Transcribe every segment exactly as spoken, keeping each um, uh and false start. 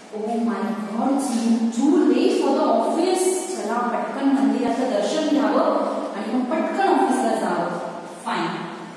Oh my God, it's too late for the office. चला पटकन मंदिराचं दर्शन घ्यावं आणि मग पटकन ऑफिसला जावं. Fine.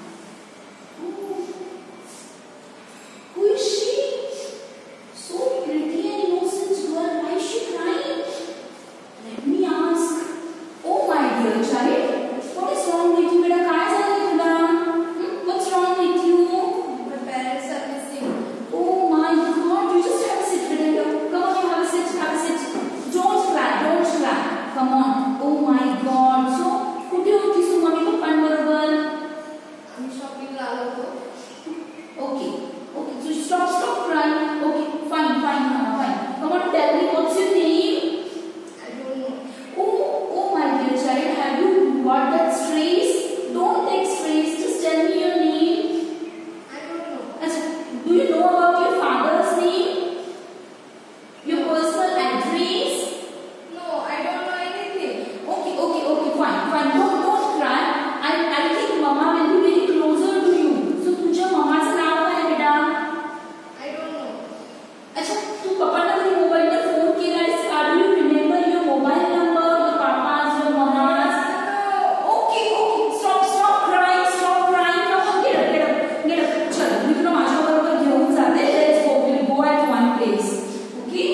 Who is she? So pretty and innocent girl. Why is she crying? Let me ask. Oh my dear child, what is wrong with you? बेटा काय झालं तुला? What's wrong with you? My parents are missing. Oh my God, you just have a sit. Come on, you have a sit. Have a sit. Don't cry. Don't cry. Come on. Oh my God. So, कुठे होतीस तू mummy पप्पांबरोबर? आम्ही शॉपिंगला आलो होतो. Okay. Okay. So stop, stop crying. Okay. Fine, fine, Mama, fine. Come on, tell me what's your name? I don't know. Oh, oh my dear child, have you got that strays? Don't take strays. Just tell me your name. I don't know. Achha, do you know about your father's name? Your personal address? No, I don't know anything. Okay, okay, okay, fine, fine. Don't, don't cry. I, I think Mama will be very closer to you. So, तुझ्या मम्माचं नाव काय आहे बेटा? I don't know. अच्छा, तू पप्पांना कधी मोबाईलवर phone केलायस? Do you remember your mobile number, your papa's, your mama's? Okay, okay. Stop, stop crying, stop crying. Come on, get up, get up, get up. चल, मी तुला माझ्याबरोबर घेऊन जाते. Let's go. We'll go at one place. Okay?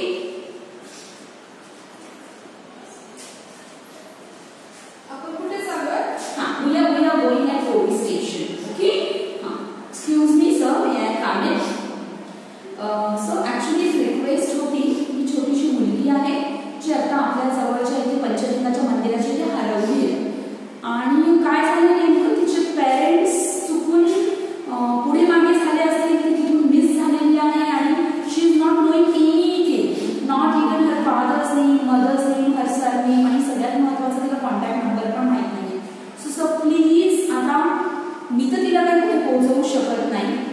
आपण कुठे चाललोय? हाँ, we are we are going at police station. Okay? हाँ, excuse me sir, may I come in? Uh, so actually एक request होती, ही छोटीशी मुलगी आहे जी आता आपल्या जवळच्या इथे पंचलिंगाच्या मंदिराच्या इथे हरवली आहे आणि काय झालं नेमकं तिचे पेरेंट्स चुकून पुढे मागे झाले असतील ती तिथून मिस झालेली आहे आणि she is not knowing anything, not even her father's name, mother's name, her surname आणि सगळ्यात महत्त्वाचं तिला कॉन्टॅक्ट नंबर पण माहित नाही. सो सो प्लीज आता मी तर तिला काही कुठे पोहोचवू शकत नाही.